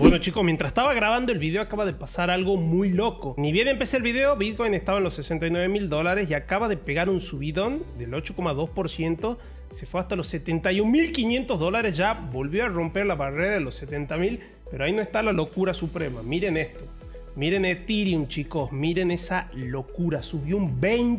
Bueno chicos, mientras estaba grabando el video acaba de pasar algo muy loco. Ni bien empecé el video, Bitcoin estaba en los $69.000 y acaba de pegar un subidón del 8,2%. Se fue hasta los $71.500, ya volvió a romper la barrera de los 70.000. Pero ahí no está la locura suprema. Miren esto. Miren Ethereum, chicos. Miren esa locura. Subió un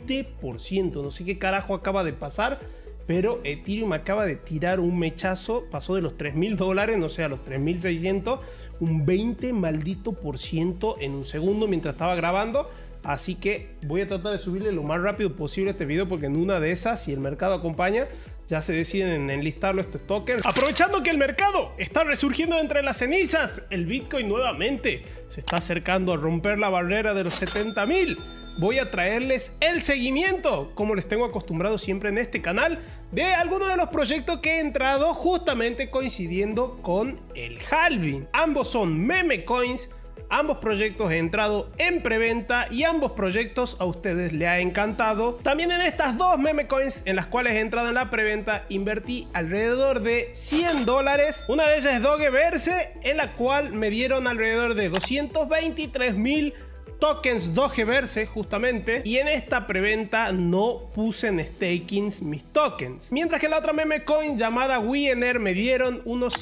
20%. No sé qué carajo acaba de pasar, pero Ethereum acaba de tirar un mechazo. Pasó de los $3.000, no sé, a los 3.600. Un 20 maldito por ciento en un segundo mientras estaba grabando. Así que voy a tratar de subirle lo más rápido posible este video, porque en una de esas, si el mercado acompaña, ya se deciden en enlistarlo estos tokens. Aprovechando que el mercado está resurgiendo entre las cenizas, el Bitcoin nuevamente se está acercando a romper la barrera de los 70.000. Voy a traerles el seguimiento, como les tengo acostumbrado siempre en este canal, de algunos de los proyectos que he entrado justamente coincidiendo con el halving. Ambos son meme coins. Ambos proyectos he entrado en preventa y ambos proyectos a ustedes les ha encantado. También en estas dos meme coins en las cuales he entrado en la preventa invertí alrededor de $100. Una de ellas es Dogeverse, en la cual me dieron alrededor de 223.000 tokens Dogeverse justamente, y en esta preventa no puse en staking mis tokens. Mientras que la otra meme coin llamada Wiener me dieron unos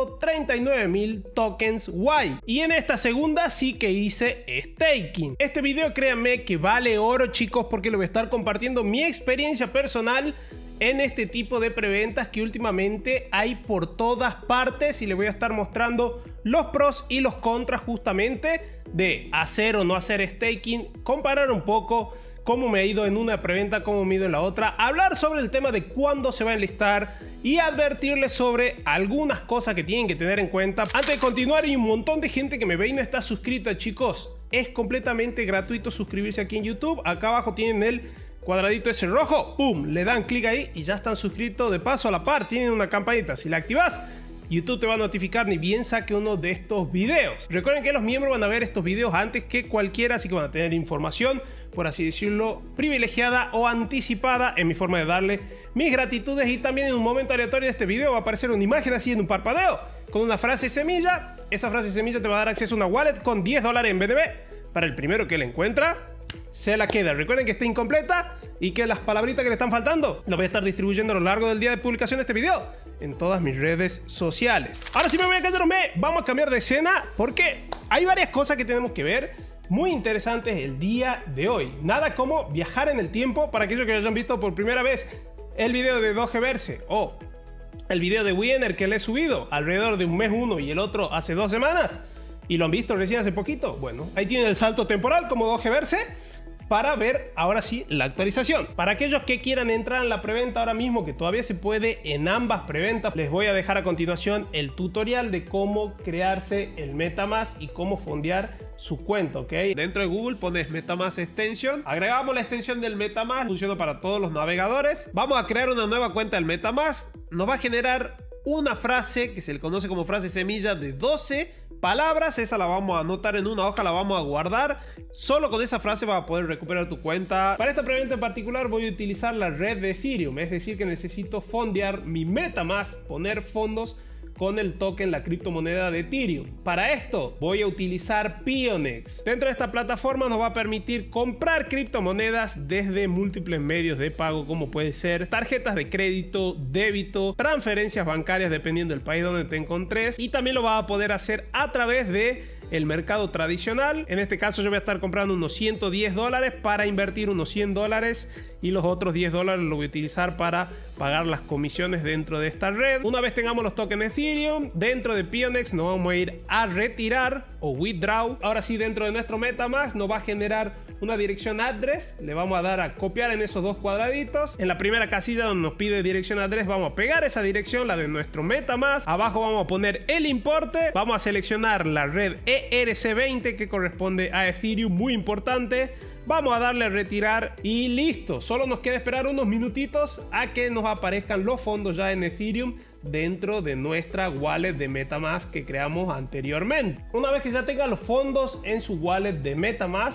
139.000 tokens Y, y en esta segunda sí que hice staking. Este video, créanme que vale oro chicos, porque lo voy a estar compartiendo mi experiencia personal en este tipo de preventas que últimamente hay por todas partes, y les voy a estar mostrando los pros y los contras justamente de hacer o no hacer staking, comparar un poco cómo me ha ido en una preventa, cómo me ha ido en la otra, hablar sobre el tema de cuándo se va a enlistar y advertirles sobre algunas cosas que tienen que tener en cuenta. Antes de continuar, hay un montón de gente que me ve y no está suscrita, chicos. Es completamente gratuito suscribirse aquí en YouTube. Acá abajo tienen el cuadradito ese rojo, ¡pum! Le dan clic ahí y ya están suscritos. De paso, a la par tienen una campanita. Si la activas, YouTube te va a notificar ni bien saque uno de estos videos. Recuerden que los miembros van a ver estos videos antes que cualquiera, así que van a tener información, por así decirlo, privilegiada o anticipada en mi forma de darle mis gratitudes. Y también en un momento aleatorio de este video va a aparecer una imagen así en un parpadeo con una frase semilla. Esa frase semilla te va a dar acceso a una wallet con $10 en BNB. Para el primero que la encuentra, se la queda. Recuerden que está incompleta y que las palabritas que le están faltando las voy a estar distribuyendo a lo largo del día de publicación de este video en todas mis redes sociales. Ahora sí me voy a callar, vamos a cambiar de escena porque hay varias cosas que tenemos que ver muy interesantes el día de hoy. Nada como viajar en el tiempo. Para aquellos que hayan visto por primera vez el video de Dogeverse o el video de Wiener que le he subido alrededor de un mes uno y el otro hace 2 semanas, y lo han visto recién hace poquito, bueno, ahí tienen el salto temporal como Dogeverse para ver ahora sí la actualización. Para aquellos que quieran entrar en la preventa ahora mismo, que todavía se puede en ambas preventas, les voy a dejar a continuación el tutorial de cómo crearse el MetaMask y cómo fondear su cuenta, ¿ok? Dentro de Google pones MetaMask Extension, agregamos la extensión del MetaMask, funciona para todos los navegadores. Vamos a crear una nueva cuenta del MetaMask, nos va a generar una frase que se le conoce como frase semilla de 12 palabras. Esa la vamos a anotar en una hoja, la vamos a guardar. Solo con esa frase vas a poder recuperar tu cuenta. Para esta preventa en particular voy a utilizar la red de Ethereum, es decir que necesito fondear mi MetaMask, poner fondos con el token, la criptomoneda de Ethereum. Para esto voy a utilizar Pionex. Dentro de esta plataforma nos va a permitir comprar criptomonedas desde múltiples medios de pago, como puede ser tarjetas de crédito, débito, transferencias bancarias dependiendo del país donde te encontres, y también lo vas a poder hacer a través de el mercado tradicional. En este caso yo voy a estar comprando unos $110 para invertir unos $100, y los otros $10 los voy a utilizar para pagar las comisiones dentro de esta red. Una vez tengamos los tokens Ethereum dentro de Pionex, nos vamos a ir a retirar o withdraw. Ahora sí, dentro de nuestro MetaMask nos va a generar una dirección address. Le vamos a dar a copiar en esos dos cuadraditos. En la primera casilla donde nos pide dirección address vamos a pegar esa dirección, la de nuestro MetaMask. Abajo vamos a poner el importe. Vamos a seleccionar la red ERC20 que corresponde a Ethereum, muy importante. Vamos a darle a retirar y listo. Solo nos queda esperar unos minutitos a que nos aparezcan los fondos ya en Ethereum dentro de nuestra wallet de MetaMask que creamos anteriormente. Una vez que ya tenga los fondos en su wallet de MetaMask,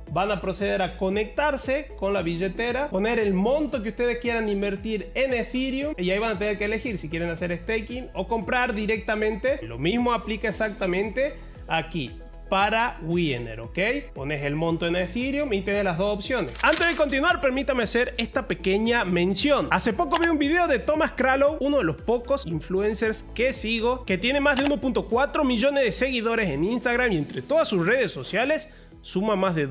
van a proceder a conectarse con la billetera, poner el monto que ustedes quieran invertir en Ethereum y ahí van a tener que elegir si quieren hacer staking o comprar directamente. Lo mismo aplica exactamente aquí para Wiener, ¿ok? Pones el monto en Ethereum y tienes las dos opciones. Antes de continuar, permítame hacer esta pequeña mención. Hace poco vi un video de Thomas Kralow, uno de los pocos influencers que sigo, que tiene más de 1.4 millones de seguidores en Instagram y entre todas sus redes sociales suma más de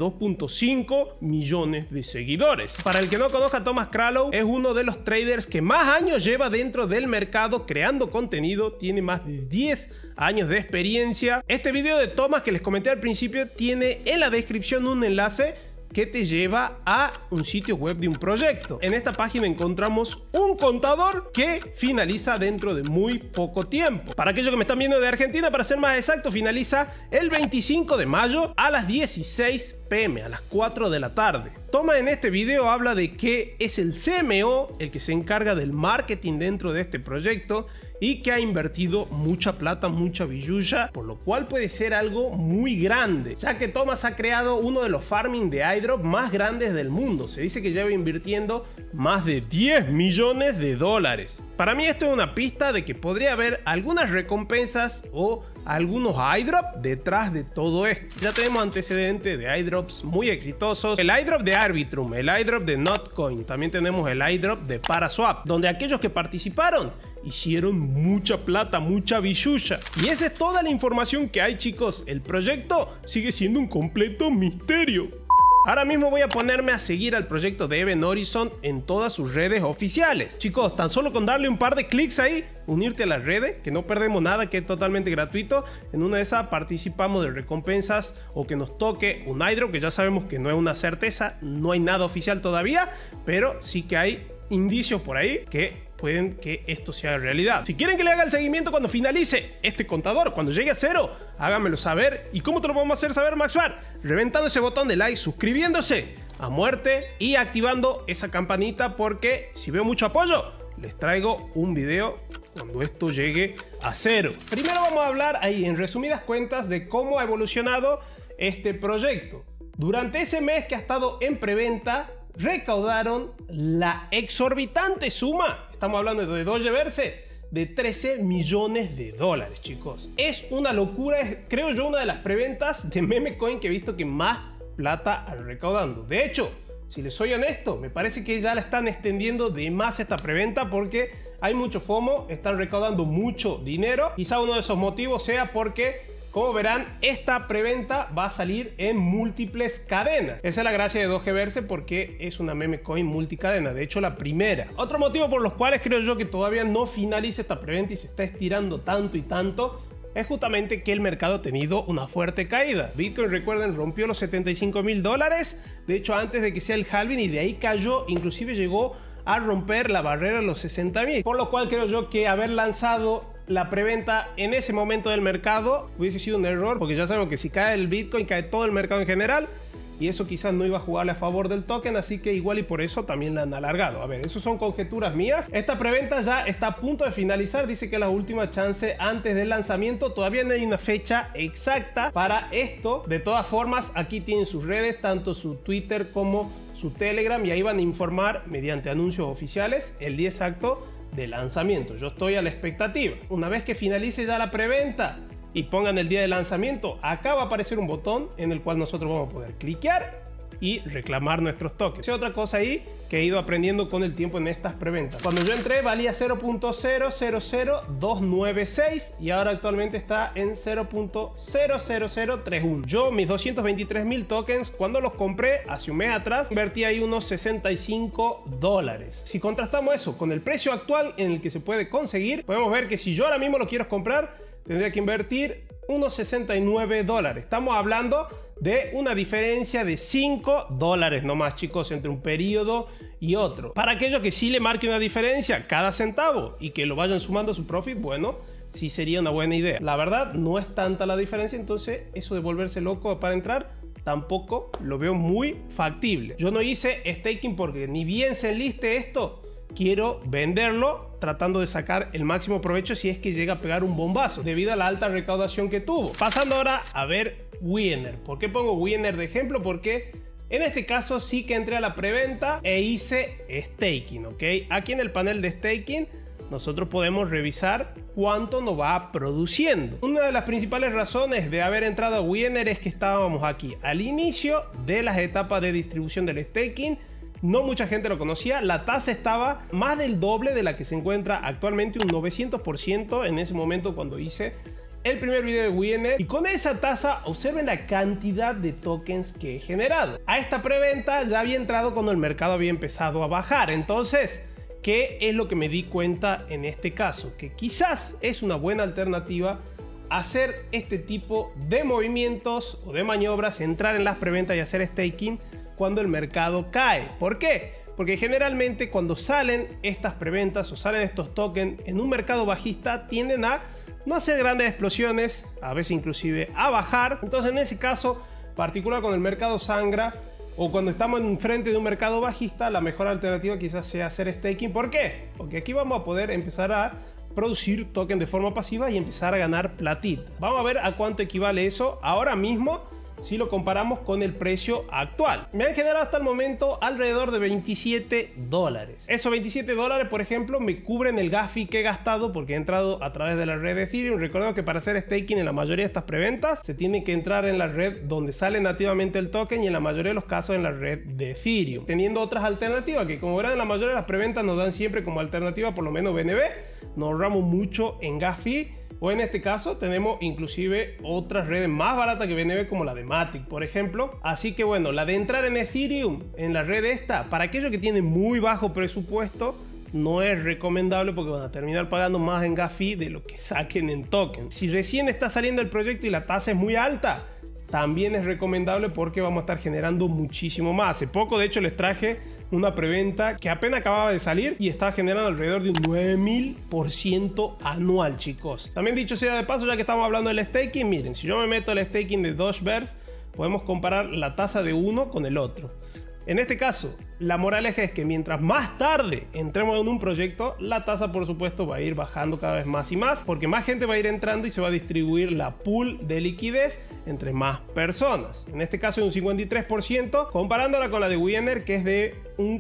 2.5 millones de seguidores. Para el que no conozca, Thomas Kralow es uno de los traders que más años lleva dentro del mercado creando contenido, tiene más de 10 años de experiencia. Este video de Thomas que les comenté al principio tiene en la descripción un enlace que te lleva a un sitio web de un proyecto. En esta página encontramos un contador que finaliza dentro de muy poco tiempo. Para aquellos que me están viendo de Argentina, para ser más exacto, finaliza el 25 de mayo a las 16 p.m., a las 4 de la tarde. Thomas en este video habla de que es el CMO el que se encarga del marketing dentro de este proyecto y que ha invertido mucha plata, mucha billulla, por lo cual puede ser algo muy grande, ya que Thomas ha creado uno de los farming de airdrop más grandes del mundo. Se dice que lleva invirtiendo más de 10 millones de dólares. Para mí esto es una pista de que podría haber algunas recompensas o algunos airdrop detrás de todo esto. Ya tenemos antecedentes de airdrops muy exitosos. El airdrop de Arbitrum, el airdrop de Notcoin, también tenemos el airdrop de Paraswap, donde aquellos que participaron hicieron mucha plata, mucha billulla. Y esa es toda la información que hay, chicos. El proyecto sigue siendo un completo misterio. Ahora mismo voy a ponerme a seguir al proyecto de Event Horizon en todas sus redes oficiales. Chicos, tan solo con darle un par de clics ahí, unirte a las redes, que no perdemos nada, que es totalmente gratuito. En una de esas participamos de recompensas o que nos toque un airdrop, que ya sabemos que no es una certeza, no hay nada oficial todavía, pero sí que hay indicios por ahí que pueden que esto sea realidad. Si quieren que le haga el seguimiento cuando finalice este contador, cuando llegue a 0, háganmelo saber. ¿Y cómo te lo vamos a hacer saber, Maxvar? Reventando ese botón de like, suscribiéndose a muerte y activando esa campanita, porque si veo mucho apoyo, les traigo un video cuando esto llegue a 0. Primero vamos a hablar ahí en resumidas cuentas de cómo ha evolucionado este proyecto. Durante ese mes que ha estado en preventa, recaudaron la exorbitante suma, estamos hablando de Dogeverse, de 13 millones de dólares, chicos. Es una locura, es, creo yo, una de las preventas de meme coin que he visto que más plata han recaudando. De hecho, si les soy honesto, me parece que ya la están extendiendo de más esta preventa porque hay mucho FOMO, están recaudando mucho dinero. Quizá uno de esos motivos sea porque, como verán, esta preventa va a salir en múltiples cadenas. Esa es la gracia de Dogeverse, porque es una meme coin multicadena, de hecho la primera. Otro motivo por los cuales creo yo que todavía no finaliza esta preventa y se está estirando tanto y tanto es justamente que el mercado ha tenido una fuerte caída. Bitcoin, recuerden, rompió los 75.000 dólares, de hecho antes de que sea el halving, y de ahí cayó, inclusive llegó a romper la barrera de los 60.000, por lo cual creo yo que haber lanzado la preventa en ese momento del mercado hubiese sido un error, porque ya sabemos que si cae el Bitcoin, cae todo el mercado en general, y eso quizás no iba a jugarle a favor del token, así que igual y por eso también la han alargado. A ver, eso son conjeturas mías. Esta preventa ya está a punto de finalizar, dice que es la última chance antes del lanzamiento. Todavía no hay una fecha exacta para esto. De todas formas, aquí tienen sus redes, tanto su Twitter como su Telegram, y ahí van a informar mediante anuncios oficiales el día exacto de lanzamiento. Yo estoy a la expectativa. Una vez que finalice ya la preventa y pongan el día de lanzamiento, acá va a aparecer un botón en el cual nosotros vamos a poder cliquear y reclamar nuestros tokens. Otra cosa ahí que he ido aprendiendo con el tiempo en estas preventas. Cuando yo entré valía 0.000296 y ahora actualmente está en 0.00031. Yo mis 223.000 tokens, cuando los compré hace un mes atrás, invertí ahí unos 65 dólares. Si contrastamos eso con el precio actual en el que se puede conseguir, podemos ver que si yo ahora mismo lo quiero comprar, tendría que invertir unos 69 dólares. Estamos hablando de una diferencia de 5 dólares nomás, chicos, entre un periodo y otro. Para aquellos que sí le marque una diferencia cada centavo y que lo vayan sumando a su profit, bueno, sí sería una buena idea. La verdad, no es tanta la diferencia, entonces eso de volverse loco para entrar tampoco lo veo muy factible. Yo no hice staking porque ni bien se enliste esto, quiero venderlo tratando de sacar el máximo provecho si es que llega a pegar un bombazo debido a la alta recaudación que tuvo. Pasando ahora a ver Wiener. ¿Por qué pongo Wiener de ejemplo? Porque En este caso sí que entré a la preventa e hice staking, ¿ok? Aquí en el panel de staking nosotros podemos revisar cuánto nos va produciendo. Una de las principales razones de haber entrado a Wiener es que estábamos aquí al inicio de las etapas de distribución del staking. No mucha gente lo conocía. La tasa estaba más del doble de la que se encuentra actualmente, un 900% en ese momento cuando hice el primer video de Wiener. Y con esa tasa, observen la cantidad de tokens que he generado. A esta preventa ya había entrado cuando el mercado había empezado a bajar. Entonces, ¿qué es lo que me di cuenta en este caso? Que quizás es una buena alternativa hacer este tipo de movimientos o de maniobras, entrar en las preventas y hacer staking cuando el mercado cae. ¿Por qué? Porque generalmente cuando salen estas preventas o salen estos tokens en un mercado bajista tienden a no hacer grandes explosiones, a veces inclusive a bajar. Entonces en ese caso particular, cuando el mercado sangra o cuando estamos en frente de un mercado bajista, la mejor alternativa quizás sea hacer staking. ¿Por qué? Porque aquí vamos a poder empezar a producir token de forma pasiva y empezar a ganar platita. Vamos a ver a cuánto equivale eso ahora mismo si lo comparamos con el precio actual. Me han generado hasta el momento alrededor de $27. Esos $27, por ejemplo, me cubren el gas fee que he gastado porque he entrado a través de la red de Ethereum. Recuerdo que para hacer staking en la mayoría de estas preventas se tiene que entrar en la red donde sale nativamente el token y en la mayoría de los casos en la red de Ethereum. Teniendo otras alternativas que, como verán, en la mayoría de las preventas nos dan siempre como alternativa por lo menos BNB. Nos ahorramos mucho en gas fee. O en este caso tenemos inclusive otras redes más baratas que BNB como la de Matic, por ejemplo. Así que bueno, la de entrar en Ethereum, en la red esta, para aquellos que tienen muy bajo presupuesto, no es recomendable porque van a terminar pagando más en gas fee de lo que saquen en token. Si recién está saliendo el proyecto y la tasa es muy alta, también es recomendable porque vamos a estar generando muchísimo más. Hace poco, de hecho, les traje una preventa que apenas acababa de salir y estaba generando alrededor de un 9000% anual, chicos. También dicho sea de paso, ya que estamos hablando del staking, miren, si yo me meto al staking de Dogeverse, podemos comparar la tasa de uno con el otro. En este caso, la moraleja es que mientras más tarde entremos en un proyecto, la tasa por supuesto va a ir bajando cada vez más y más, porque más gente va a ir entrando y se va a distribuir la pool de liquidez entre más personas. En este caso es un 53%, comparándola con la de Wiener, que es de un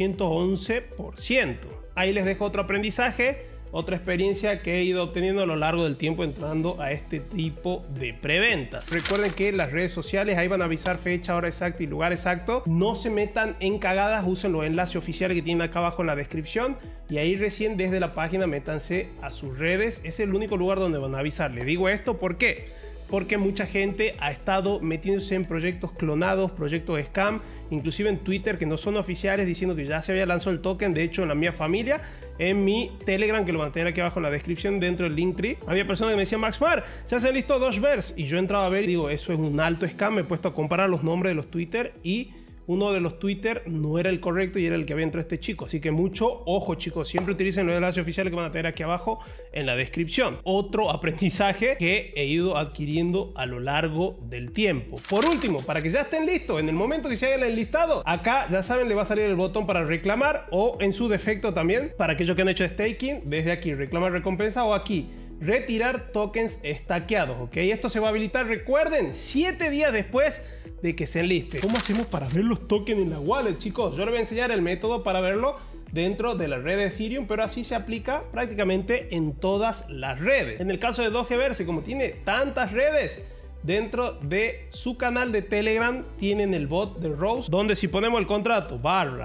411%. Ahí les dejo otro aprendizaje, otra experiencia que he ido obteniendo a lo largo del tiempo entrando a este tipo de preventas. Recuerden que las redes sociales ahí van a avisar fecha, hora exacta y lugar exacto. No se metan en cagadas, usen los enlaces oficiales que tienen acá abajo en la descripción y ahí recién desde la página métanse a sus redes. Es el único lugar donde van a avisar. Les digo esto, ¿por qué? Porque mucha gente ha estado metiéndose en proyectos clonados, proyectos scam, inclusive en Twitter que no son oficiales, diciendo que ya se había lanzado el token. De hecho, en la mía familia, en mi Telegram, que lo van a tener aquí abajo en la descripción dentro del Linktree, había personas que me decían: Maxmar, ya se han listo Dogeverse. Y yo entraba a ver y digo, eso es un alto scam. Me he puesto a comparar los nombres de los Twitter y uno de los Twitter no era el correcto y era el que había entrado este chico. Así que mucho ojo, chicos. Siempre utilicen los enlaces oficiales que van a tener aquí abajo en la descripción. Otro aprendizaje que he ido adquiriendo a lo largo del tiempo. Por último, para que ya estén listos, en el momento que se hagan el listado, acá ya saben, le va a salir el botón para reclamar, o en su defecto también, para aquellos que han hecho staking, desde aquí reclamar recompensa, o aquí retirar tokens estaqueados, ¿ok? Esto se va a habilitar, recuerden, 7 días después de que se enliste. ¿Cómo hacemos para ver los tokens en la wallet, chicos? Yo les voy a enseñar el método para verlo dentro de la red de Ethereum, pero así se aplica prácticamente en todas las redes. En el caso de Dogeverse, como tiene tantas redes, dentro de su canal de Telegram tienen el bot de Rose, donde si ponemos el contrato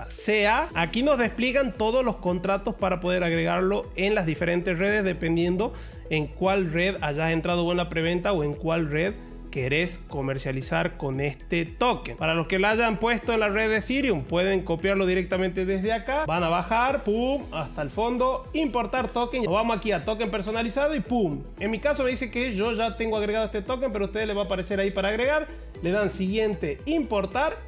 /CA, aquí nos despliegan todos los contratos para poder agregarlo en las diferentes redes, dependiendo en cuál red hayas entrado en la preventa o en cuál red querés comercializar con este token. Para los que lo hayan puesto en la red de Ethereum, pueden copiarlo directamente desde acá, van a bajar, pum, hasta el fondo, importar token, vamos aquí a token personalizado y pum. En mi caso me dice que yo ya tengo agregado este token, pero a ustedes les va a aparecer ahí para agregar, le dan siguiente, importar,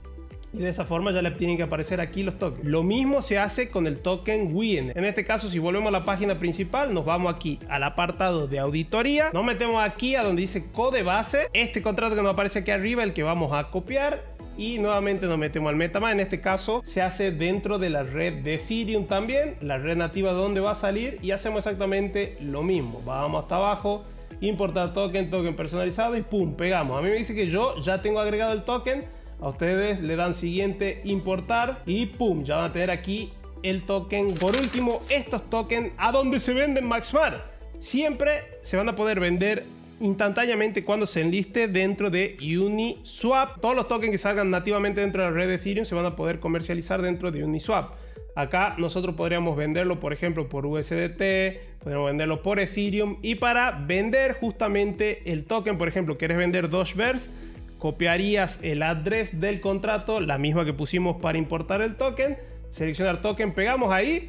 y de esa forma ya le tienen que aparecer aquí los tokens. Lo mismo se hace con el token Wiener. En este caso, si volvemos a la página principal, nos vamos aquí al apartado de auditoría, nos metemos aquí a donde dice code base, este contrato que nos aparece aquí arriba, el que vamos a copiar, y nuevamente nos metemos al MetaMask. En este caso se hace dentro de la red de Ethereum también, la red nativa donde va a salir, y hacemos exactamente lo mismo. Vamos hasta abajo, importar token, token personalizado y pum, pegamos. A mí me dice que yo ya tengo agregado el token. A ustedes le dan siguiente, importar y pum, ya van a tener aquí el token. Por último, estos tokens, ¿a dónde se venden, Maxmar? Siempre se van a poder vender instantáneamente cuando se enliste dentro de Uniswap. Todos los tokens que salgan nativamente dentro de la red de Ethereum se van a poder comercializar dentro de Uniswap. Acá nosotros podríamos venderlo, por ejemplo, por USDT, podríamos venderlo por Ethereum. Y para vender justamente el token, por ejemplo, quieres vender Dogeverse, copiarías el address del contrato, la misma que pusimos para importar el token, seleccionar token, pegamos ahí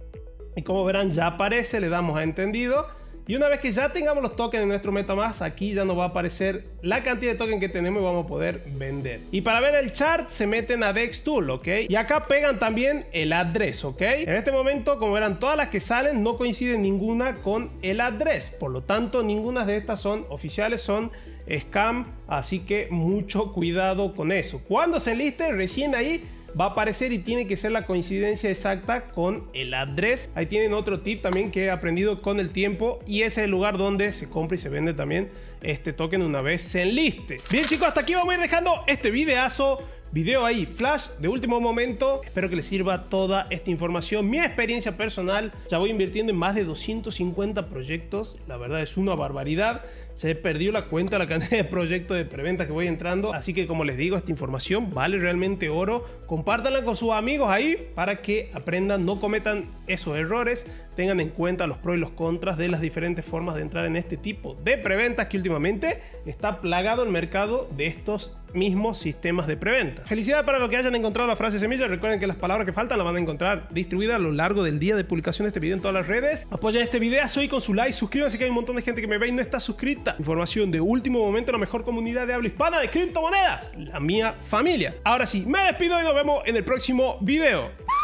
y como verán ya aparece, le damos a entendido. Y una vez que ya tengamos los tokens en nuestro MetaMask, aquí ya nos va a aparecer la cantidad de tokens que tenemos y vamos a poder vender. Y para ver el chart se meten a DexTool, ¿ok? Y acá pegan también el address, ¿ok? En este momento, como verán, todas las que salen no coinciden ninguna con el address. Por lo tanto, ninguna de estas son oficiales, son scam. Así que mucho cuidado con eso. Cuando se enliste, recién ahí va a aparecer y tiene que ser la coincidencia exacta con el address. Ahí tienen otro tip también que he aprendido con el tiempo y ese es el lugar donde se compra y se vende también este token una vez se enliste. Bien chicos, hasta aquí vamos a ir dejando este video ahí, flash de último momento. Espero que les sirva toda esta información. Mi experiencia personal, ya voy invirtiendo en más de 250 proyectos. La verdad es una barbaridad. Se he perdido la cuenta la cantidad de proyectos de preventa que voy entrando. Así que como les digo, esta información vale realmente oro. Compártanla con sus amigos ahí para que aprendan, no cometan esos errores. Tengan en cuenta los pros y los contras de las diferentes formas de entrar en este tipo de preventas que últimamente está plagado el mercado de estos mismos sistemas de preventa. Felicidades para los que hayan encontrado la frase semilla. Recuerden que las palabras que faltan las van a encontrar distribuidas a lo largo del día de publicación de este video en todas las redes. Apoyen este video hoy con su like, suscríbanse que hay un montón de gente que me ve y no está suscrita. Información de último momento, la mejor comunidad de habla hispana de criptomonedas, la mía familia. Ahora sí, me despido y nos vemos en el próximo video.